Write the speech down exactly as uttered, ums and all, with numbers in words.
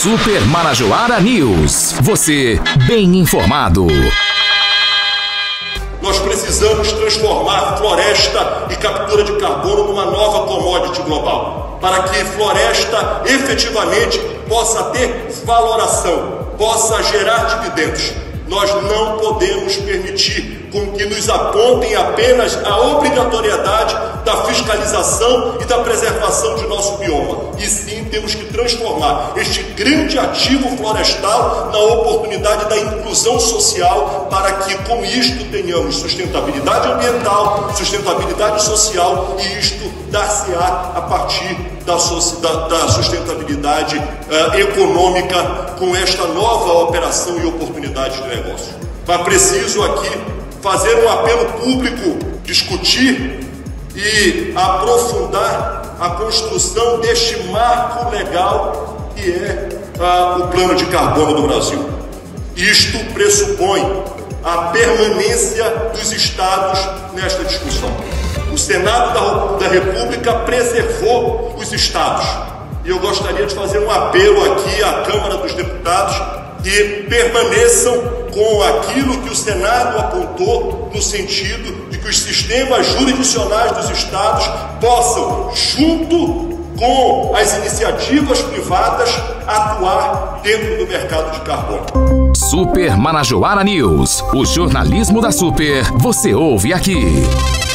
Super Marajoara News. Você bem informado. Nós precisamos transformar floresta e captura de carbono numa nova commodity global, para que floresta efetivamente possa ter valoração, possa gerar dividendos. Nós não podemos permitir com que nos apontem apenas a obrigatoriedade da fiscalização e da preservação de nosso bioma. E sim, temos que transformar este grande ativo florestal na oportunidade da inclusão social, para que com isto tenhamos sustentabilidade ambiental, sustentabilidade social, e isto dar-se-á a partir da, da, da sustentabilidade uh, econômica com esta nova operação e oportunidade de negócio. Mas preciso aqui fazer um apelo público, discutir e aprofundar a construção deste marco legal que é ah, o plano de carbono do Brasil. Isto pressupõe a permanência dos estados nesta discussão. O Senado da, da República preservou os estados, e eu gostaria de fazer um apelo aqui à Câmara dos Deputados que permaneçam com aquilo que o Senado apontou, no sentido de que os sistemas jurisdicionais dos estados possam, junto com as iniciativas privadas, atuar dentro do mercado de carbono. Super Marajoara News, o jornalismo da Super, você ouve aqui.